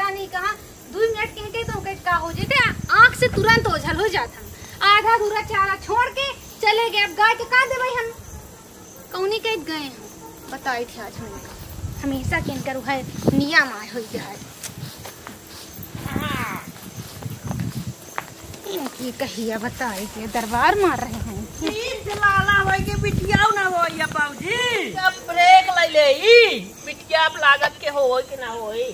पता नहीं कहाँ 2 मिनट कह के तो का हो जाते आँख से तुरंत ओझल हो जाता। आधा दूरा चारा छोड़ के चले गए। अब गाय के का दे भाई हम कौनी कह गए बताई थी आज हमेशा के इनकर है नियम आए हो जाए इनकी कहिया बताई के दरबार मार रहे हैं। लाला होई के बिटिया ना होई या बाबूजी अब ब्रेक ले ले ई बिटिया लागत के होई कि ना होई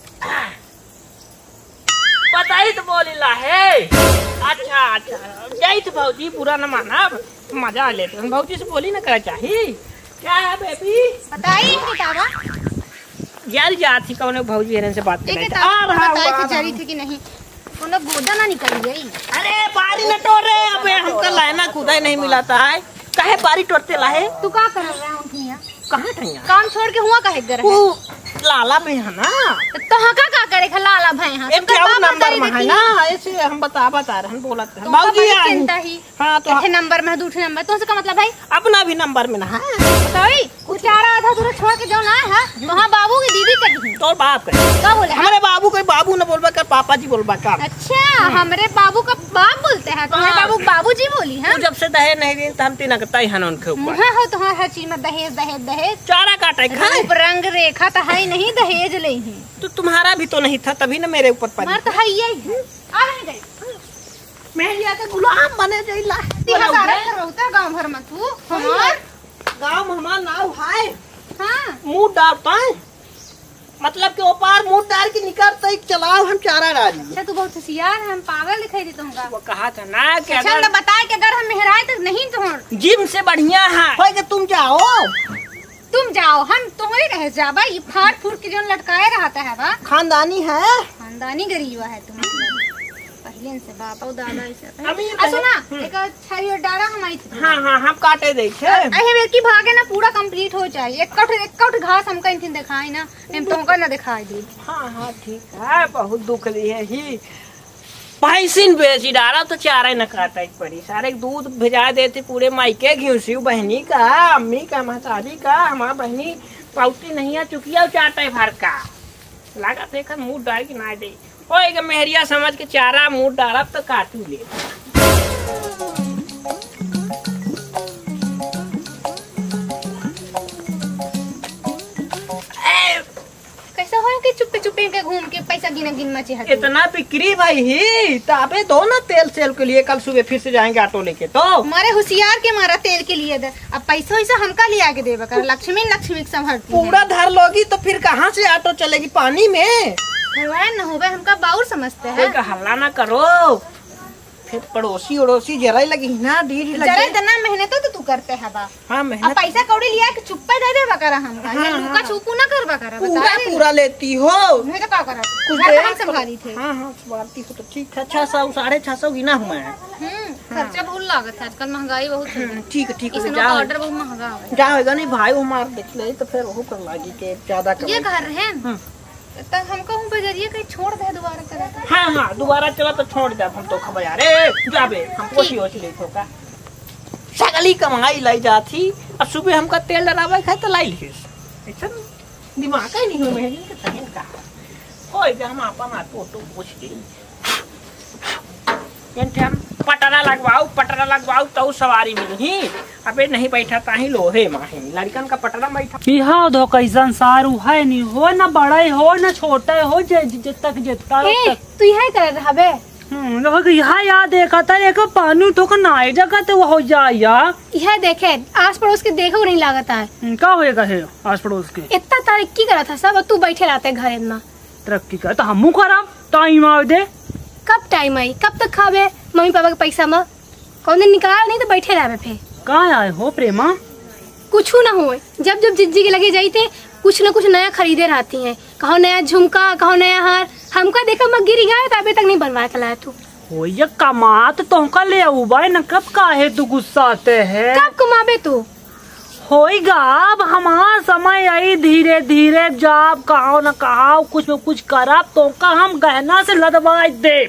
बताई तो बोलीला है। अच्छा अच्छा जाई तो बाबूजी पूरा न माना मजा लेते हैं। बाबूजी से बोली ना कर चाहिए क्या है बेबी बताइए किताबा यार याद थी कौन बाबूजी इनसे बात कर रही थी कि नहीं कोनो गोदा ना निकल गई। अरे बारी न टोर रहे अबे हमका लाना खुदा ही नहीं मिलाता है काहे बारी टोरते लाहे तू का कर रहा है उठिया कहां ठैया काम छोड़ के हुआ काहे कर है लाला में है ना तो हका का करे लाला भाई हां एक क्या नंबर में है ना ऐसे हम बता रहे हैं बोलते हैं बाबूजी चिंता ही हां तो एक नंबर में दूसरे नंबर तो का मतलब भाई अपना भी नंबर में ना है बताई कुछ आधा दूर छोड़ के जाओ ना है वहां बाबू की दीदी कही तो बाप कहे का बोले हमारे बाबू कोई बाबू न बोलबा कर पापा जी बोलबा कर। अच्छा हमरे बाबू का बाप बोलते हैं तुम्हारे बाबू बाबूजी बोली हैं जब से दहेज नहीं दी तो हम तीन लगता ही हन उनके ऊपर हां हो तुम्हारा हर चीज में दहेज दहेज दहेज चारा काटे खाए रंग रेखा तो है नहीं दहेज ले ही तो तुम्हारा भी तो नहीं था तभी ना मेरे ऊपर पड़ी तो है ही आ नहीं गई मैं यहाँ का गुलाम बने जइला रहता गांव भर में तू हमार गांव में हमार नाव है हां मुंह डालता है मतलब कि ओपार मुंह डाल के निकलता ही चलाओ हम चारा डाली। अच्छा तू बहुत होशियार है हम पागल दिखाई देता हूँ वो कहा था ना कि अच्छा तो बताए कि अगर हम मेहराए तो नहीं तो जिम से बढ़िया है कि तुम जाओ हम तुम्हारे रह जाबा ये फाड़ फूट के जो लटकाए रहता है बा खानदानी है खानदानी गरीबा है तुम पहले से बापा दादा ऐसे सुना एक छरी और डारा हमारी हां हां हम काटे देखे अहे बेर की भागे ना पूरा कंप्लीट हो जाए एक कट घास हमका इनथिन दिखाई ना हम तुमका ना दिखाई दे। हां हां ठीक है बहुत दुख दी है ही पैसिन बेची डारा तो चारा न काटा पड़ी सारे दूध भिजा देते पूरे मायके घिउसी बहनी का अम्मी का महतारी का हमारा बहनी पौती नहीं है चुकिया चाटे भर का लगा देखा मुंह डाल के ना दे ओए मेहरिया समझ के चारा मुंह डाला तो काटू ले कैसा हो कि चुप्पे चुप्पे के घूम के पैसा गिन मचे हटे इतना बिक्री भाई ही ताबे दो ना तेल सेल के लिए कल सुबह फिर से जाएंगे ऑटो लेके तो हमारे होशियार के मारा तेल के लिए अब पैसा वैसा हमका लिया के देवा कर लक्ष्मी संभरती पूरा धर लोगी तो फिर कहाँ से ऑटो चलेगी पानी में न होवे हमका बाउर समझते हैं हल्ला ना करो फिर पड़ोसी उड़ोसी जरा लगी ना डीर जरा इतना मेहनत तो तू करते है बा हाँ मेहनत अब पैसा कौड़ी लिया के चुप्पा दे दे बकरा हमका ये लुका छुपू ना कर बकरा पूरा पूरा लेती हो मैं तो का करा कुछ संभाली थे हां हां संभालती हो तो ठीक है 600 650 गिना हुआ है खर्चा बहुत लागत है आजकल महंगाई बहुत है ठीक है इसमें ऑर्डर बहुत महंगा है जाएगा नहीं भाई हमार देख ले तो फिर वो कर लागी के ज्यादा कर ये घर है तब हमको हम बजरिया कहीं छोड़ दे दोबारा चला हां हां दोबारा चला तो छोड़ दे हम तो खबर यार जाबे हम कोसी होच ले तो का सगली कमाई लाई जाती अब सुबह हमका तेल डरावे खाए तो लाई लिस ऐसा दिमाग ही नहीं हो मेरे के तहन का ओए हम अपन ऑटो पूछ के हम पटरा लगवाओ तो सवारी मिलही अबे नहीं बैठा ताही लोहे माही लड़कन का पटरा बैठा बिहाव धो कैसन सारू है नहीं हो ना बड़े हो ना छोटे हो तक तू यही कर रहा बे यहाँ याद देखा था एक पानी तो नाए जगह तो वो हो जाए यह देखे आस पड़ोस के देखो नहीं लागता है क्या होएगा है आस पड़ोस के इतना तरक्की करा था सब तू बैठे रहते घर इतना तरक्की कर तो हमू खराब टाइम आ दे कब टाइम आई कब तक खावे मम्मी पापा के पैसा में कौन दिन निकाल नहीं तो बैठे रहे फिर कहाँ आए हो प्रेमा कुछ ना हो जब जिज्जी के लगे जाते कुछ न कुछ नया खरीदे रहती हैं कहो नया झुमका कहो नया हार हमका देखा मैं गिरी गया तो अभी तक नहीं बनवा के लाया तू हो ये कमात तुमका ले उबाई न कब काहे तू गुस्सा आते है कब कमाबे तू होएगा अब हमारा समय आई धीरे धीरे जब कहो न कहा कुछ न कुछ करब तो का हम गहना से लदवा दे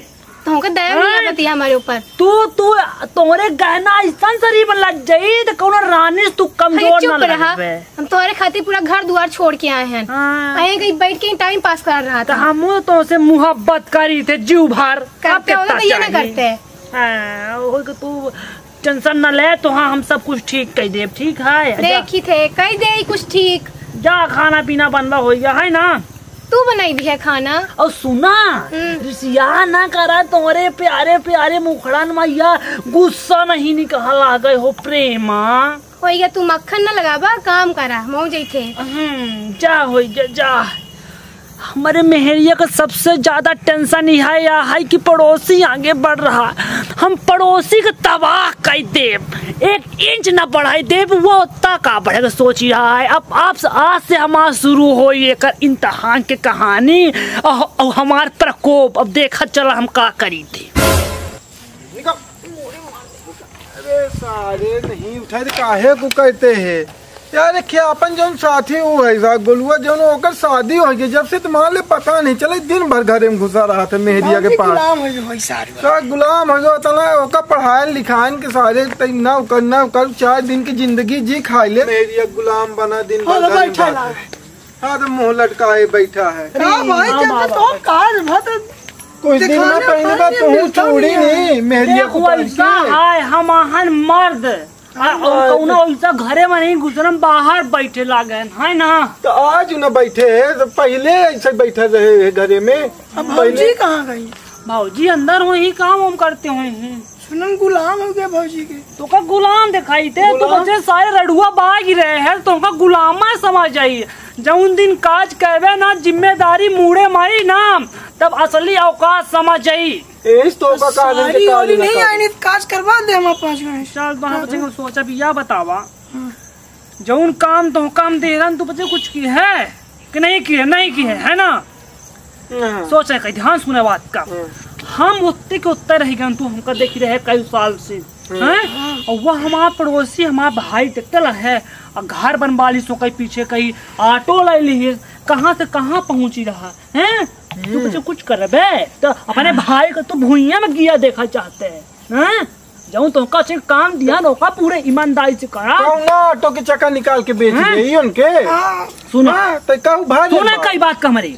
तुमका दया नहीं बतिया हमारे ऊपर। तू तोरे गहना ऐसा शरीर में लग जाई तो कोनो रानी तू कमजोर ना लगे। हम तुम्हारे खातिर पूरा घर द्वार छोड़ के आए हैं। आए कहीं बैठ के टाइम पास कर रहा था। हम तो से मोहब्बत करी थे जीव भर करते होगा तो ये ना करते। हाँ तू टेंशन न ले, तो हाँ हम सब कुछ ठीक कर दे। ठीक है देखी थे कह दे कुछ ठीक। जा खाना पीना बनवा हो गया है ना। तू बनाई भी है खाना। और सुना रिसिया ना करा तुम्हारे प्यारे प्यारे मुखड़न मैया गुस्सा नहीं निकल आ गए हो प्रेमा। हो गया तू मक्खन न लगाबा काम करा मऊ जैथे। जा हो जा। हमारे मेहरिया का सबसे ज्यादा टेंशन यह है कि पड़ोसी आगे बढ़ रहा। हम पड़ोसी को तबाह कर दे, 1 इंच न बढ़ाई दे, वो उतना का बढ़ेगा सोच रहा है। अब आप आज से हमारा शुरू हो ये कर इम्तहान के कहानी और हमार प्रकोप। अब देखा चला हम का करी थी। अरे सारे नहीं उठाए काहे को कहते हैं यार। क्या अपन जो साथी वो है गोलुआ जो ओकर शादी हो गई, जब से तुम्हारे पता नहीं चले दिन भर घरे में घुसा रहा था मेहरिया के पास। गुलाम हो जो तना ओकर पढ़ाई लिखाई के सारे ना करना कर 4 दिन की जिंदगी जी खा ले। मेहरिया गुलाम बना दिन भर बैठा है। हाँ तो मुँह लटकाए बैठा है। कुछ दिन में पहले का तू छोड़ी नहीं मेहरिया को है। हम आहन मर्द ऐसा घरे में नहीं गुजरम, बाहर बैठे लागे है ना। तो आज न बैठे तो पहले ऐसे बैठे रहे घरे में। भौजी कहाँ गई? भौजी अंदर वही काम हम करते हुए हैं। सुनम गुलाम हो गया भौजी के। तो का गुलाम दिखाई थे तो बच्चे सारे रडुआ बाग ही रहे हैं। तो का गुलामा समझ जाइए। जब उन दिन काज करवे ना जिम्मेदारी मुड़े मारी ना, तब असली औकात समझ जाई। तो नहीं आई काज करवा दे हम 5 मिनट। चल तो बच्चे को सोचा भी या बतावा जौन काम तो काम दे रहा तो बच्चे कुछ की है कि नहीं की है? नहीं की है ना। सोचा कही ध्यान सुने बात का। हम उत्ते के उत्तर रह गए तू हमका देख रहे कई साल से हैं। और वह हमारा पड़ोसी हमारा भाई टेक्टर है और घर बनवा ली सो कहीं पीछे कहीं ऑटो ले ली है। कहाँ से कहाँ पहुँची रहा है। तू बच्चे कुछ कर तो अपने भाई को तो भूइया में गिया देखा चाहते हैं। जाऊँ तो काम दिया नौका पूरे ईमानदारी से करा। ऑटो के चक्का निकाल के बेच गई उनके। सुना सुना कई बात का हमारी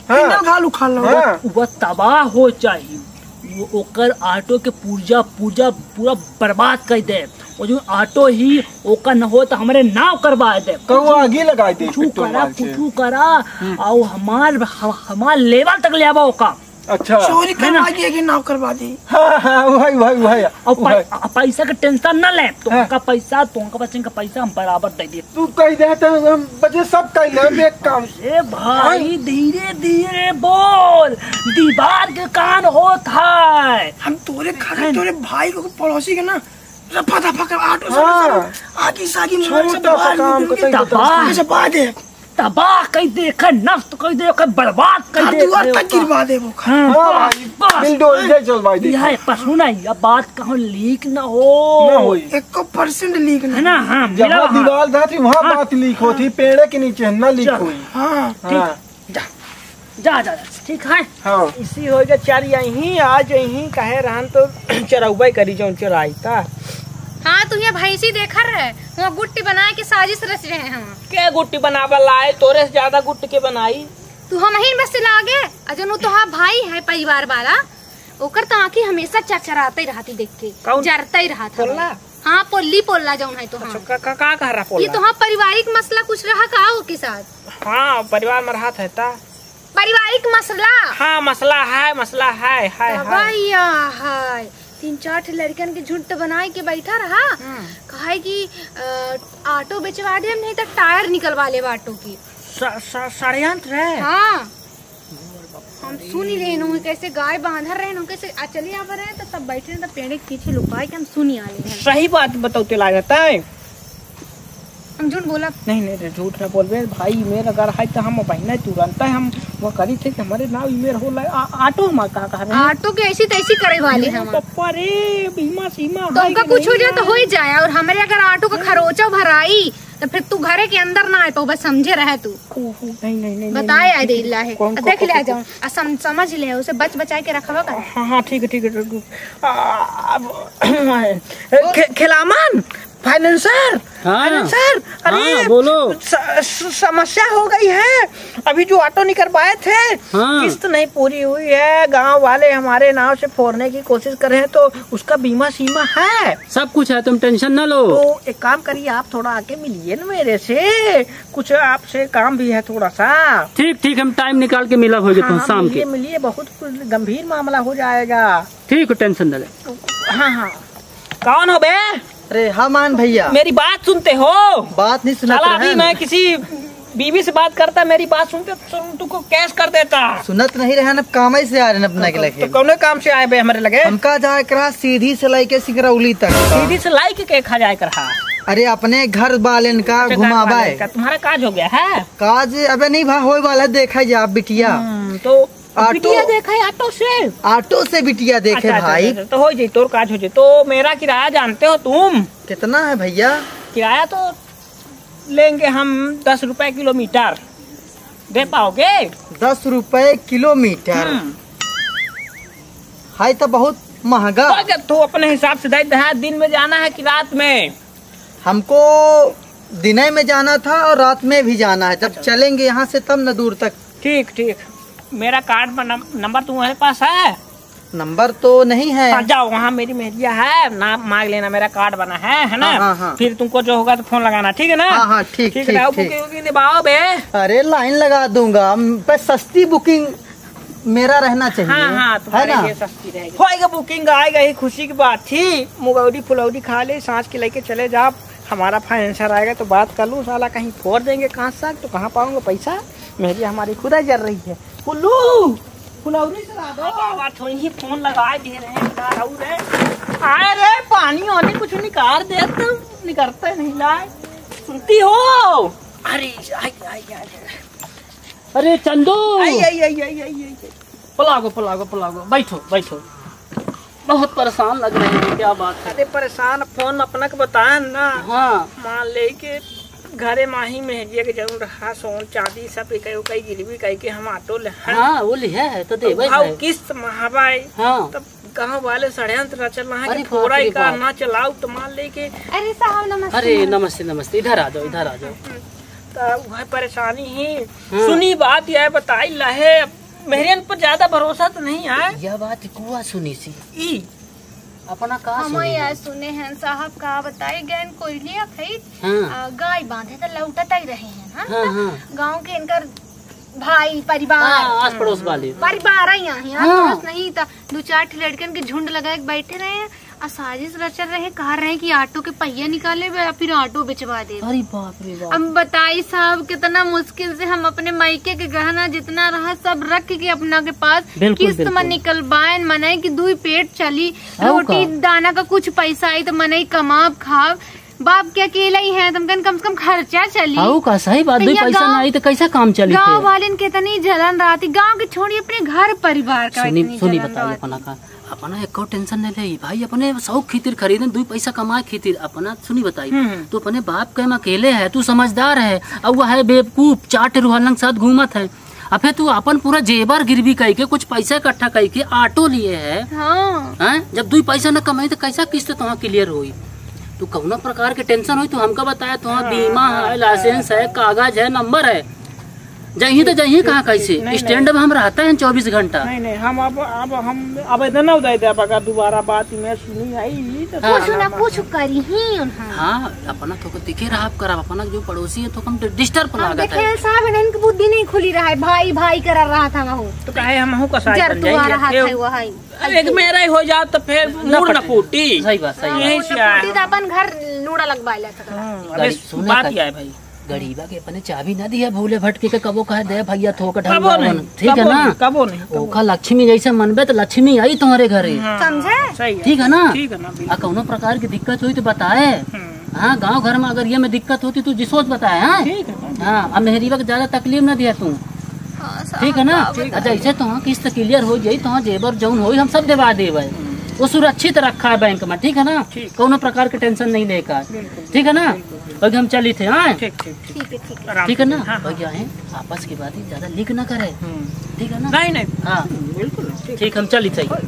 वो तबाह हो चाहिए। वो ओकर ऑटो के पूरा बर्बाद कर दे। और जो ऑटो ही ओकर न हो तो हमारे नाव करवा दे। आगे लगा दे कुछ करा और हमार लेवल तक ले आवा ओका। अच्छा चोरी करवा दिए कि नाव करवा दी। वही और पैसा का टेंशन न ले। तो उनका पैसा तो उनका बच्चे का पैसा हम बराबर दे दिए। तू कह दे तो बच्चे सब कह ले एक काम से भाई धीरे धीरे बोल, दीवार के कान होता है। हम तोरे खाते तोरे भाई को पड़ोसी के ना रफा दफा कर ऑटो से आगे सागी छोटा काम को तबाह कई देखे, नष्ट कई देखे, बर्बाद कई गिरवा दे वो। पर सुना बात कहूँ लीक न हो। 1% लीक है ना। हाँ दीवार जाती वहाँ बात लीक होती, पेड़ के नीचे न लीक हुई। हाँ जा ठीक है। इसी हो गया 4 यही आज यही कहे रहन तो चरौबा करी जो चराई था। हाँ तू ये भैंसी देखा रहे वहाँ गुट्टी बनाए के साजिश रच रहे हैं। क्या गुट्टी बनावा लाए? तोरे से ज्यादा गुट्टी के बनाई तू हम ही बस लागे। अजन तो हाँ भाई है परिवार वाला। ओकर तो आँखी हमेशा चरचराते ही रहती देख के, जरता ही रहा था। हाँ पोल्ला जौन है तो हाँ का कह रहा ये तो हाँ पारिवारिक मसला कुछ रहा का हो के साथ। हाँ परिवार में रहा था पारिवारिक मसला। हाँ मसला है भैया है 3-4 लड़कन के झुंड बनाए के बैठा रहा। कहा कि ऑटो बेचवा दे नहीं तो टायर निकलवा ले ऑटो की। षड्यंत्र है। हाँ हम सुन ही रहे कैसे गाय बांधा रहे कैसे चले आ रहे तो सब बैठे तो पेड़ के पीछे लुकाए के हम सुन ही आ रहे। सही बात बताते लागता है। हम झूठ बोला नहीं झूठ न बोलबे भाई। मेरा घर है तो हम बहना तुरंत हम वो करी थे कि हमारे नाव ईमेल हो ऑटो हम कहा ऑटो के ऐसी तैसी करे वाले हम। पप्पा रे बीमा सीमा तो उनका कुछ हो जाए तो हो ही जाए। और हमारे अगर ऑटो का खरोचा भराई तो फिर तू घरे के अंदर ना आए तो बस समझे रहे तू। नहीं बताए आए दे ला है कौन- देख ले जाऊं समझ ले उसे बच बचा के रखवा कर। हाँ ठीक है खिलामन फाइनेंसर फाइनेंसर अरे बोलो। समस्या हो गई है। अभी जो ऑटो निकलवाए थे किस्त नहीं पूरी हुई है। गांव वाले हमारे नाव से फोड़ने की कोशिश कर रहे हैं तो उसका बीमा सीमा है, सब कुछ है, तुम टेंशन ना लो। तो एक काम करिए आप थोड़ा आके मिलिए ना मेरे से, कुछ आपसे काम भी है थोड़ा सा। ठीक हम टाइम निकाल के मिला होगा तुम शाम के। मिलिए बहुत गंभीर मामला हो जाएगा। ठीक है टेंशन ना ले। हाँ कौन हो बे? अरे हाँ मान भैया, मेरी बात सुनते हो? बात नहीं सुना साला अभी मैं किसी बीवी से बात करता, मेरी बात सुनते तुमको कैश कर देता। सुनत नहीं रहे, काम से आ रहे अपना के लगे। तो कौन काम से आए बे हमारे लगे? हमका जाए करा सीधी से लेके सिगरौली तक। सीधी से लाई के खा जाए कर। अरे अपने घर वाले का घुमावाए। तुम्हारा काज हो गया है? काज अबे नहीं भा होए वाला, देखा जा आप बिटिया। तो ऑटो बिटिया देखा है ऑटो से बिटिया देखे भाई। तो हो जाए तोर काज हो जाए। तो मेरा किराया जानते हो तुम कितना है भैया? किराया तो लेंगे हम 10 रुपए किलोमीटर। दे पाओगे? 10 रुपए किलोमीटर है तो बहुत महंगा। तो अपने हिसाब से दे दे। दिन में जाना है कि रात में? हमको दिन में जाना था और रात में भी जाना है। जब चलेंगे यहाँ से तब न दूर तक। ठीक मेरा कार्ड में नंबर तुम्हारे पास है? नंबर तो नहीं है। हाँ, जाओ वहाँ मेरी मेहरिया है, नाम मांग लेना, मेरा कार्ड बना है ना? हाँ। फिर तुमको जो होगा तो फोन लगाना, ठीक है ना? हाँ ठीक। बुकिंग निभाओ बे। अरे लाइन लगा दूंगा, पर सस्ती बुकिंग मेरा रहना चाहिए। हाँ है ना? ये सस्ती रहेगी। होएगा बुकिंग आएगा, ही खुशी की बात थी। मुगौड़ी फुलौड़ी खा ले, सांझ के लेके चले जाओ। हमारा फाइनेंसर आएगा तो बात कर लूँ। साला कहीं फोड़ देंगे कांच साग तो कहाँ पाऊंगा पैसा? मेरी हमारी खुदा जल रही है। फुल्लू फुलौड़ी चला दो। थोड़ी ही फोन लगा दे रहे हैं। आए रे पानी होने कुछ निकाल दे, तुम निकलते नहीं लाए। सुनती हो? अरे आई अरे चंदू आई पलागो बैठो बहुत परेशान लग रहे हैं, क्या बात है? अरे परेशान फोन अपना के बताया ना। हाँ मान ले के घरे माही मेहरिया के जरूर रहा, सोन चांदी सब कई गिरवी कई के हम ऑटो ले। हाँ वो है तो दे भाई किस्त महाबाई। हाँ तब गाँव वाले षड्यंत्र चल रहा है अरे कि थोड़ा ही बाप का रे ना चलाओ तो मान ले के। अरे साहब नमस्ते। अरे नमस्ते इधर आ जाओ तो वह परेशानी ही सुनी बात यह बताई लहे। मेहरियन पर ज्यादा भरोसा तो नहीं है। यह बात कुआ सुनी सी ई अपना का हम यार सुने हैं साहब का बताई गए कोयलिया खरीद हाँ गाय बांधे तो लौटत ही रहे हैं। हाँ गाँव के इनकर भाई परिवार आस पड़ोस वाले परिवार ही यहाँ हाँ। आस नहीं था। 2-4 लड़कन के झुंड लगा के बैठे रहे हैं और साजिश रचल रहे, कह रहे हैं कि ऑटो के पहिया निकाले या फिर ऑटो बेचवा दे। अरे बाप रे बाप। अब बताई साहब कितना मुश्किल से हम अपने मायके के गहना जितना रहा सब रख के अपना के पास किस्त में निकलवाए मनाई कि 2 पेट चली, रोटी दाना का कुछ पैसा आई तो मनाई कमाब खाब। बाप के अकेला ही है, तुम कम से कम खर्चा चली। का सही बात, 2 पैसा ना आई तो कैसा काम चली? गाँव वाले कितनी जलन रहती, गाँव के छोड़िए अपने घर परिवार का। सुनी बताइए अपना का अपना एक टेंशन नहीं ले भाई, अपने शौक खीतिर खरीदे 2 पैसा कमाए खीतिर अपना। सुनी बताइए तू अपने बाप के अकेले है, तू समझदार है और वह है बेवकूफ, 4 रुहालन के साथ घूमत है। अब फिर तू अपन पूरा जेबर गिरवी करके कुछ पैसा इकट्ठा करके ऑटो लिए है। हाँ। जब 2 पैसा न कमाई तो कैसा किस्त तुहाँ क्लियर हुई? तू कौना प्रकार के टेंशन हुई? तू हमका बताया तुहाँ बीमा है, लाइसेंस है, कागज है, नंबर है। जही तो जही कहाँ कैसे स्टैंड में हम रहते हैं 24 घंटा। नहीं हम अब इतना उदय दे अगर दोबारा बात में सुनी आई तो कुछ ना कुछ करी ही उन्हें। हाँ अपना तो दिखे रहा करा, अपना जो पड़ोसी है तो हम डिस्टर्ब लागत है। साहब इनकी बुद्धि नहीं खुली रहा है, भाई करा रहा था वहाँ तो कहे हम का साथ बन जाएंगे। एक मेरा ही हो जाओ तो फिर मूड न फूटी। सही बात सही यही से आया। अपन घर नूड़ा लगवा बात क्या है भाई? गरीबा के अपने चाबी ना दिया भूले भटके के कबो कहे दे भैया थोक ठीक है ना? कबो नहीं ओखा लक्ष्मी जैसे मनबे तो लक्ष्मी आई तुम्हारे घरे, समझे? ठीक है ना? कौनो प्रकार की दिक्कत हुई तो बताए। हाँ गांव घर में अगर ये में दिक्कत होती तो जिसोच बताए। हाँ अब मेहरीबा को ज्यादा तकलीफ न दिया तू, ठीक है ना? अच्छा ऐसे तो किस्त क्लियर हो जाये तो जेबर जौन हो हम सब दिवा देवे, वो सुरक्षित रखा है बैंक में, ठीक है ना? कोनो प्रकार के टेंशन नहीं लेकर, ठीक है ना? अभी हम चली थे। हाँ ठीक ठीक ठीक ठीक है ठीक है। आराम ठीक है ना। हाँ, हाँ। क्या है आपस की बात ही ज्यादा लीक ना करे। ठीक है ना। नहीं नहीं हाँ बिल्कुल ठीक। ठीक हम चली थे।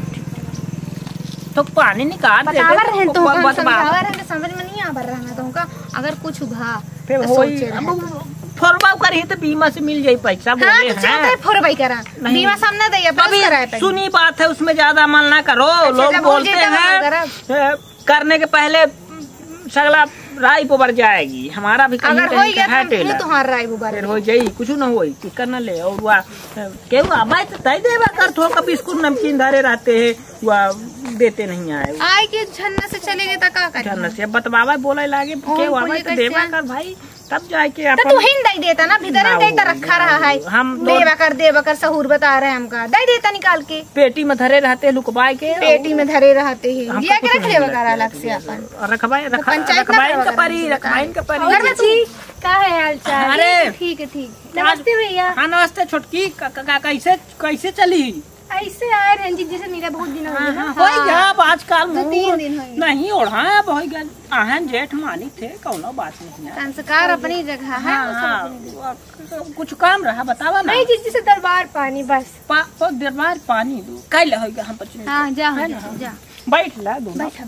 तो पानी निकाल दे बतावा रहे तो बस बात। समझावा रहे समझ में नहीं आ रहा तो का अगर कुछ भा फिर तो होई सोचे रहे। फोरबा करी तो बीमा से मिल जाई पैसा हाँ बोले तो चलते फोरबाई करा नहीं। बीमा सामने दैया पास कराया अभी सुनी बात है उसमें ज्यादा अमल ना करो। लोग जब बोलते हो जाए तब हैं करने के पहले सगला राय पोबर जाएगी। हमारा भी कहीं अगर हो कहीं गया है तो फिर टेलर तुम्हारा राय बुबार फिर हो जाई कुछ ना होई कि करना ले। और वह केहू आबाई तो तय देवा कर थोड़ा का बिस्कुट नमकीन धरे रहते हैं वह देते नहीं आए आए के झन्ना से चलेगे तो का करे करना से बतवावा बोले लागे केहू आबाई तो देवा कर भाई तब जाके तो तू हिंद दे देता ना भीतर दे तो रखा रहा है हम देवा कर सहूर बता रहे हैं हमका दे देता निकाल के पेटी में धरे रहते लुकवाए के पेटी में धरे रहते हैं हमको जिया के कुछ रख नहीं लेवा मिला। कर अलग से अपन रखवाए पंचायत ना रखवाइन करवा का परी रखवाइन का परी अगर जी का है हाल चाल अरे ठीक है ठीक नमस्ते भैया हाँ नमस्ते छोटकी कैसे कैसे चली ऐसे आए रहे जी जैसे मेरा बहुत दिन हो गया ना। हो गया अब आजकल दो तीन दिन हो गए। नहीं ओढ़ा अब हो गया आहन जेठ मानी थे कौनो बात नहीं है। संस्कार अपनी जगह है हाँ हाँ कुछ काम रहा बतावा ना नहीं जी जैसे दरबार पानी बस दरबार पानी दो कल हो गया हम पचने हाँ जा जा बैठ ला दो बैठा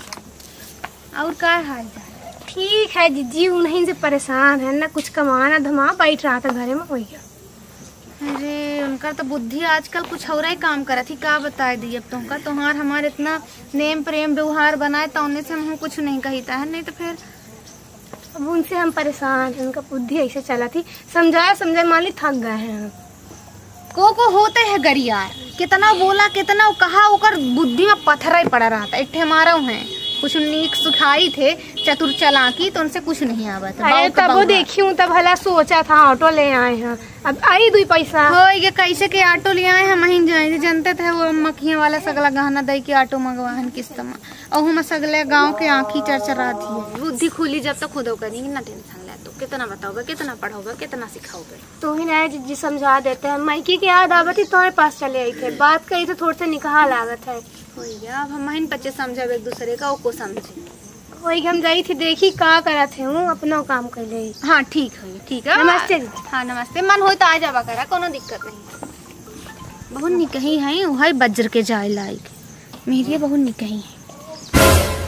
बैठा और क्या हाल चाल ठीक है जीजी उन्हीं से परेशान है ना कुछ कमाना धमा बैठ रहा था घरे में हो गया। अरे उनका तो बुद्धि आजकल कुछ और ही काम करा थी का बताए दी अब तुमका तुम्हार हमारे इतना नेम प्रेम व्यवहार बनाए तो उन्हें से हम कुछ नहीं कहता है नहीं तो फिर अब उनसे हम परेशान हैं। उनका बुद्धि ऐसे चला थी समझाए मान ली थक गए हैं हम को होते है गरियार कितना बोला कितना कहा ओकर बुद्धि में पत्थर ही पड़ा रहा था। एक हमारा है कुछ नीक सुखाई थे चतुर चालाकी तो उनसे कुछ नहीं आवा था। अरे तब वो देखी हूँ तब भला सोचा था ऑटो ले आए हैं अब आई दो पैसा हो ये कैसे के ऑटो ले आए हैं महीन जाए जानते थे वो मक्खियाँ वाला सगला गहना दे के ऑटो मंगवाहन किस्त में और हम सगले गाँव के आँखी चरचरा थी। बुद्धि खुली जब तक खुद करेंगे ना टेंशन ले तो कितना बताओगे कितना पढ़ोगे कितना सिखाओगे तो ही ना जी समझा देते हैं मायके की याद आवत ही तुम्हारे पास चले आई थे बात कही तो थोड़ा सा निकाह लागत है हो गया। अब हम महीन बच्चे समझा एक दूसरे का को समझे वही हम गई थी देखी का करा थे हूँ अपना काम कर ले। हाँ ठीक है नमस्ते। हाँ नमस्ते मन हो तो आ जावा करा कोनो दिक्कत नहीं बहुत निकही है वही बज्र के जाए लायक मेरी बहुत निकही है।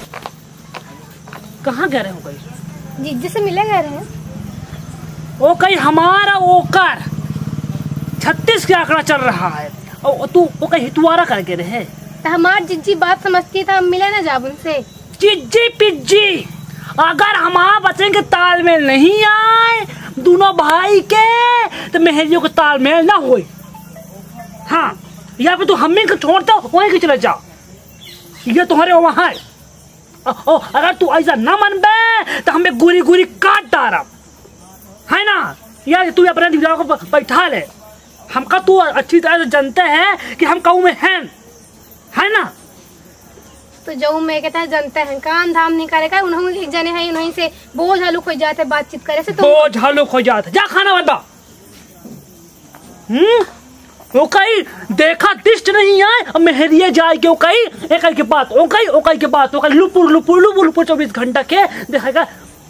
कहाँ गए हो कहीं जीजी से मिले गए रहे ओ कहीं हमारा ओकर 36 के आंकड़ा चल रहा है और तू वो कहीं हितवारा करके रहे तो हमार जीजी बात समझती था हम मिले ना जाब उनसे चिज्जी पिज्जी अगर हमारा बच्चे के तालमेल नहीं आए दोनों भाई के तो मेहरियों के तालमेल ना होए। हाँ या फिर तू हमें को छोड़ता वहीं के चले जाओ ये तुम्हारे वहाँ है। अगर तू ऐसा ना मन बे तो हमें गुरी गुरी काट डारा है ना यार तू अपने दिमाग को बैठा ले हमका तू अच्छी तरह से जानते हैं कि हम कहूँ में हैं है ना तो जो मैं कहता है जनता है काम धाम नहीं करेगा उन्होंने जने हैं उन्हीं से बोझ हलुक हो जाते बातचीत करे से तो बोझ हलुक हो जाता जा खाना बता। वो कहीं देखा दिष्ट नहीं आए अब मेहरिए जाए के वो कहीं एक के बात ओ कहीं के बात वो कहीं लुपुर लुपुर लुपुर लुपुर 24 घंटा के देखेगा।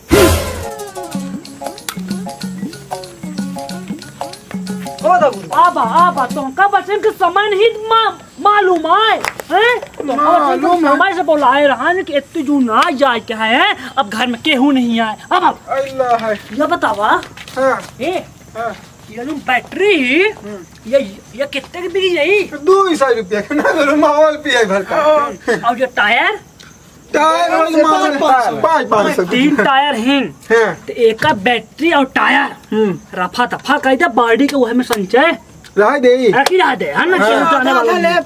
आबा तुमका बच्चे के समय नहीं मालूम आए समय से बोलाए रहा कि इतनी जू ना जाए क्या है अब घर में केहू नहीं आए। अब अल्लाह है ये बतावा हाँ ये जो बैटरी ये कितने की बिकी यही 200 रुपया के ना करो माहौल पिया भर का और ये टायर टायर वाली माहौल 500 3 टायर हैं तो एक का बैटरी और टायर रफा दफा कही था बाड़ी के वो में संचय रह दे रखी रहा दे है ना जाने वाला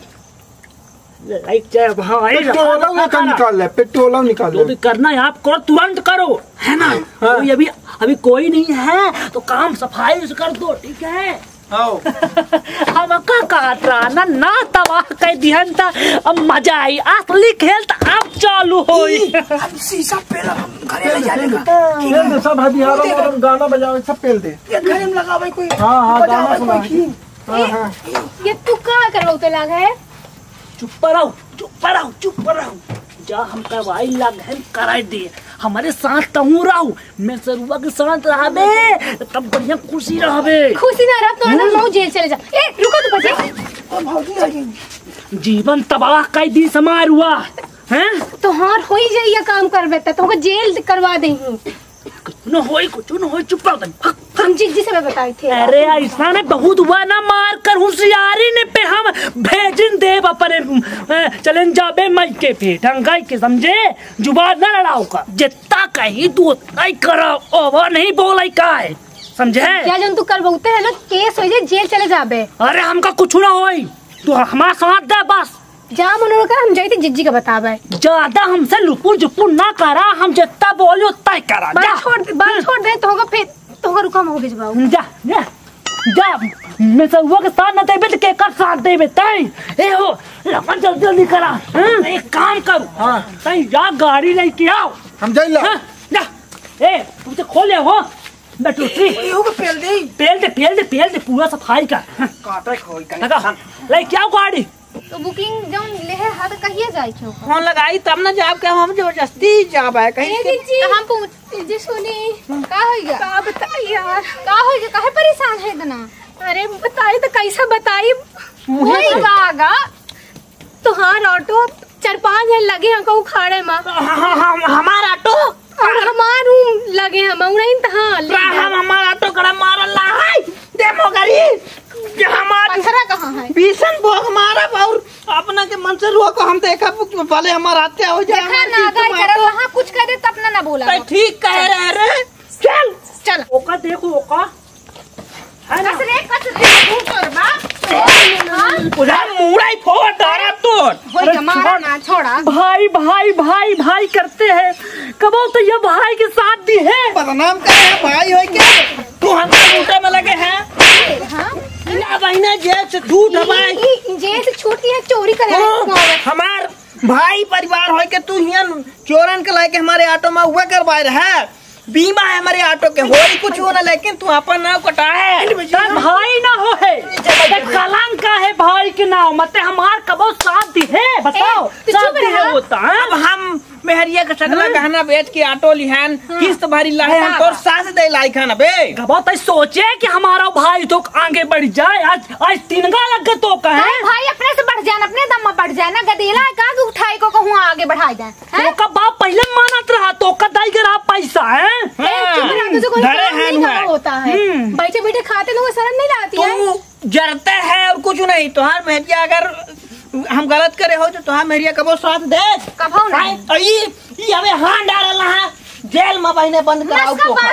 पेट्रोल निकाल जो भी करना है आप करो तुरंत करो है ना। कोई अभी कोई नहीं है तो काम सफाई से कर दो ठीक है। हम काट रहा ना तबाह कर दिहन था अब मजा आई असली खेल तो अब चालू हो शीशा पे घरे ले जाने सब गाना बजाओ सब पेल दे घरे में लगा भाई कोई हाँ गाना सुना ये तू कहाँ करवाते लगा है चुप रहो जा हम करवाई लग कराई दिए हमारे साथ तहू रहू, मैं सरुआ के साथ रहबे तब बढ़िया खुशी रहबे। खुशी ना रह तो ना जेल चले जा। ए रुको तो बचे जीवन तबाह कई दी समार हुआ हैं। तो हार हो ही जाइए काम करबे त तोहके जेल करवा देही। कुछ न होई चुप रह। हम जिस से बताए थे। अरे ऐसा ने बहुत हुआ ना, मार कर होशियारी ने पे हम भेजन देव अपने चलन जाबे मई के पे ढंगाई के समझे। जुबान न लड़ाओ का, जितना कही तू उतना ही करो, ओवर नहीं बोलाई का है समझे। क्या जन तू कर बहुते है ना केस हो जाए जेल चले जाबे। अरे हमका कुछ ना होई, तू हमारा साथ दे बस। जा मनोर कर हम जाई थे जिज्जी का बतावे। ज्यादा हमसे लुपुर जुपुर ना करा, हम जितना बोले उतना ही करा। बात छोड़ दे तो फिर तो रुका मैं भिजवाऊ। जा जा जा, मैं सब के साथ न देबे तो के कर साथ देबे तई। ए हो लपन जल्दी जल्दी करा। एक काम करो, हां तई जा गाड़ी लेके आओ, हम जाइला। जा ए तुम तो खोले हो बैठो सी हो के पेल दे पूरा सफाई का काटा खोल के लगा लेके आओ गाड़ी। तो बुकिंग जौन ले है हाथ कहिए जाए क्यों फोन लगाई तब ना जाब के हम जबरदस्ती जाब है कहीं जी हम पूछ जी सुनी का होइगा का बताई यार का होइगा काहे परेशान है इतना। अरे बताई तो कैसा बताई होइगा तो हाँ ऑटो 4-5 जन लगे हमको उखाड़े में। हमारा ऑटो और हमारू लगे हम नहीं तो हाँ हमारा ऑटो कड़ा मारला है डेमो गाड़ी पथरा कहाँ है भीषण भोग मारा और अपना के मन से रुआ को हम देखा पहले हमारा हत्या हो जाए। देखा ना गाय कर वहां कुछ कह दे तब ना बोला। ठीक कह रहे रे। चल चल ओका देखो ओका है ना कसरे तू करबा उधर मुड़ाई फोड़ डारा तोड़ होइगा मारा ना छोड़ा। भाई भाई भाई भाई करते हैं कबो तो ये भाई के साथ दी है बदनाम कर रहा भाई हो के तू हमारे मुंडे में लगे हैं। हां ना बहना जेल से झूठ हमारे जेल से छूटी है चोरी करे हमार भाई परिवार हो के तू हियां चोरन के लाके हमारे ऑटो में हुआ करवाए रहा। बीमा है हमारे ऑटो के होई कुछ हो ना, लेकिन तू अपन नाव कटा है भाई ना हो है कलंक का है भाई के नाव मत हमार कबो साथ दी है बताओ साथ दी है होता है। अब हम मेहरिया का सकला गहना बेच के ऑटो लिहान किस्त भरी लाए हम तोर सास दे लाई खाना बे कबो तो सोचे कि हमारा भाई तो आगे बढ़ जाए। आज तिनगा लग गए तो कहे भाई अपने से बढ़ जाए अपने दम में बढ़ जाए ना गदेला का उठाई को कहूँ आगे बढ़ा जाए। तो का बाप पहले मानत रहा तो का दाई के रहा पैसा है होता है बैठे बैठे खाते लोग शर्म नहीं लाती है। जरते है और कुछ नहीं। तुहार मेहरिया अगर हम गलत करे हो तो तुहार मेहरिया कबो साथ दे कबो नहीं ये हमें हाथ डालल है जेल में बहने बंद कराओ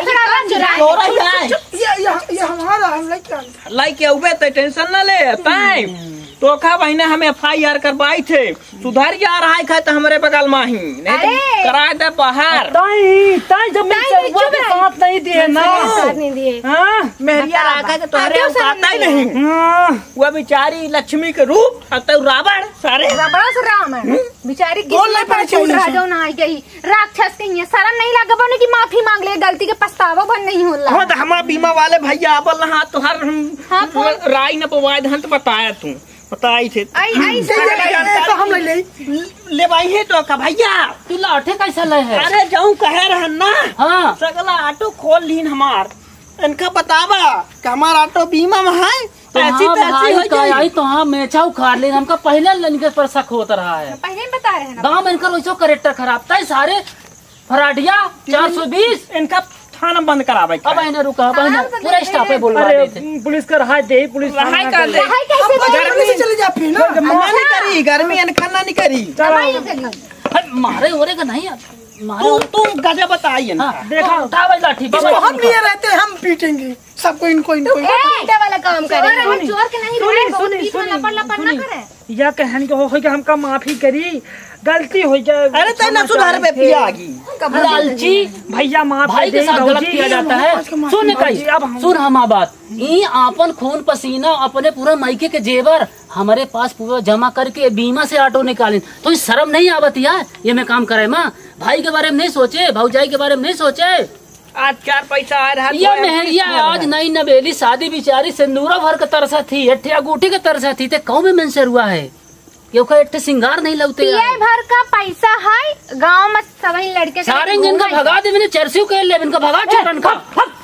ये हमारा हम लाइक उबे तो टेंशन न ले ताई टोखा बहने हमें FIR करवाई थे सुधर जा रहा है तो हमारे बगल में ही नहीं करा दे बाहर ताई जब मैं साथ नहीं दिए ना नहीं दिए मेहरिया रखा के तुम्हारे औकात ही नहीं। वो बेचारी लक्ष्मी के रूप तो रावण सारे बड़ा सा राम है बेचारी राजा ना आई गई राक्षस कहीं शर्म नहीं लगा बने की माफी मांग ले गलती के पछतावा बन नहीं होला। हमारा बीमा वाले भैया आवल रहा तो हर राय न पवाए धन बताया तू बताई थे तो हम ले भाई है तो का भैया तू लौटे कैसा ले है। अरे जाऊं कहे रहन ना हाँ सगला ऑटो खोल लीन हमार इनका बतावा कि हमारा ऑटो बीमा में है ऐसी हो जाए तो हाँ मेचा उखाड़ ले हमका पहले इनके पर शक होता रहा है पहले ही बता रहे हैं गाँव में इनका वैसा करेक्टर खराब था सारे फराडिया 420 इनका थाना बंद करावे अब इन्हें रुका पूरा स्टाफ है बोल रहे थे पुलिस का रहा दे पुलिस रहा कर दे गर्मी से चले जा फिर ना मना नहीं करी गर्मी खाना नहीं करी मारे ओरे का नहीं तुम गजब बताइए ना देखा उठा भाई लाठी हम लिए रहते हम पीटेंगे सबको इनको वाला काम करे चोर के नहीं लपड़ ना करे या कहन के हो कि हमका माफी करी गलती हो जाए। अरे तो ना सुधार पे पिया लालची भैया माफ भाई के साथ गलत किया जाता है। सुन कई अब सुन हमा बात ई आपन खून पसीना अपने पूरा मायके के जेवर हमारे पास पूरा जमा करके बीमा से ऑटो निकाले तो शर्म नहीं आवत यार ये मैं काम करे माँ भाई के बारे में नहीं सोचे भौजाई के बारे में नहीं सोचे। आज 4 पैसा आ रहा ये मेहरिया आज नई नवेली शादी बिचारी सिंदूरा भर का तरसा थी हठिया गुटी का तरसा थी ते कौ में मेंसर हुआ है क्यों का एक सिंगार नहीं लगते पिए भर का पैसा है गांव में सभी लड़के सारे जिनका भगा दे मैंने चरसी के ले इनका भगा चरण का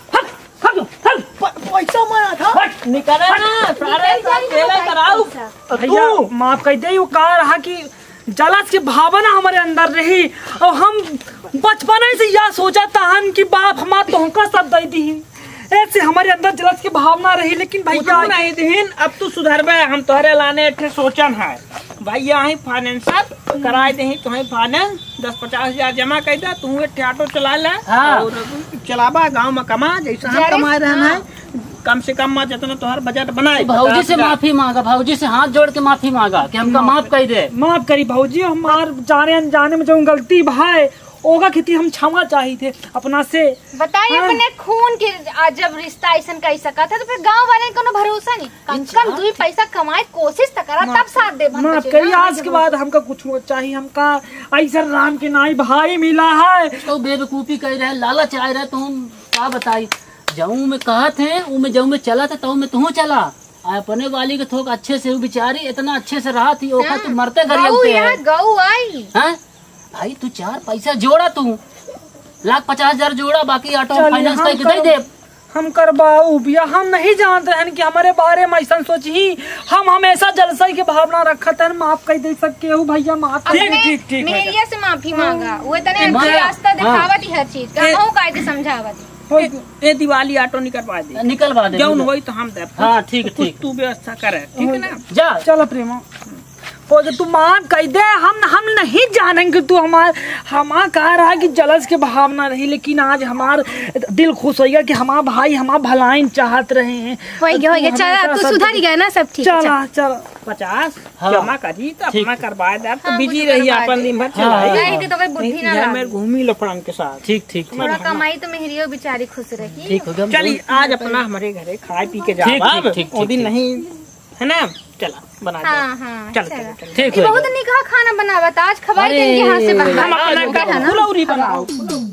पैसा मारा था निकले ना सारे तेल कराओ भैया माफ कर दे। वो कहा रहा कि जलस की भावना हमारे अंदर रही और हम बचपन से यह सोचा था कि बाप हमारा तोहका सब दे दी ऐसे हमारे अंदर जलस की भावना रही। लेकिन भैया नहीं दीन अब तू सुधरबे हम तोहरे लाने एक सोचन है भैया ही फाइनेंस कराए दे तुम्हें फाइनेंस 10-50 हजार जमा कर दे तू एक ऑटो चला ले और चलाबा गांव में कमा जैसा हम कमा रहे हैं कम से कम जितना तोहर बजट बनाए। भाऊजी से माफी मांगा, भाऊजी से हाथ जोड़ के माफी मांगा कि हमका माफ कर दे। माफ करी भाऊजी, हमार जाने अनजाने में जो गलती भाई ओगा खेती हम क्षमा चाहिए थे अपना से। बताइए अपने खून के जब रिश्ता ऐसा कह सका था तो फिर गांव वाले को भरोसा नहीं कम से कम 2 पैसा कमाए कोशिश तो करा तब साथ दे। माफ करिए आज के बाद हमका कुछ चाहिए हमका ऐसा राम के नाई भाई मिला है तो बेवकूफी कह रहे लालच आए रहे तो हम क्या बताई जाऊँ में कहा थे वो में जाऊँ में चला था तो में तू चला अपने वाली के थोक अच्छे से बेचारी इतना अच्छे से रहा थी ओखा तू मरते गऊ आई भाई तू 4 पैसा जोड़ा तू 1,50,000 जोड़ा बाकी ऑटो फाइनेंस करके दे दे। हम करवाऊ भैया हम नहीं जानते हैं कि हमारे बारे में ऐसा सोची हम हमेशा जलसाई की भावना रखा था माफ कर दे सकते हो भैया माफ। ठीक मेरिया से माफी मांगा वो तने रास्ता दिखावत हर चीज का कहूं काहे समझावत ए दिवाली ऑटो निकलवा दे जौन होई तो हम दे। हां ठीक ठीक तू व्यवस्था करे ठीक है ना जा चलो प्रेमा तू माफ कर दे। हम नहीं जानेंगे तू हमारा कह रहा है कि जलस के भावना रही लेकिन आज हमार दिल खुश हो गया कि हमारा भाई हमारा भलाई चाहत रहे हैं। हो गया चल तू सुधर गया ना सब ठीक चला चल 50 जमा करी तो अपना करवा दे तो बिजी रही अपन दिन भर चलाई तो कोई बुद्धि ना मैं घूमी लफड़न के साथ ठीक थोड़ा कमाई तो मेहरियो बेचारी खुश रही। ठीक हो गया चली आज अपना हमारे घरे खाए पी के जाओ वो दिन नहीं है ना चला बना हाँ चल ठीक बहुत निकाह खाना बनावा आज खबर के हाथ से बना हम अपना फुलौरी बनाओ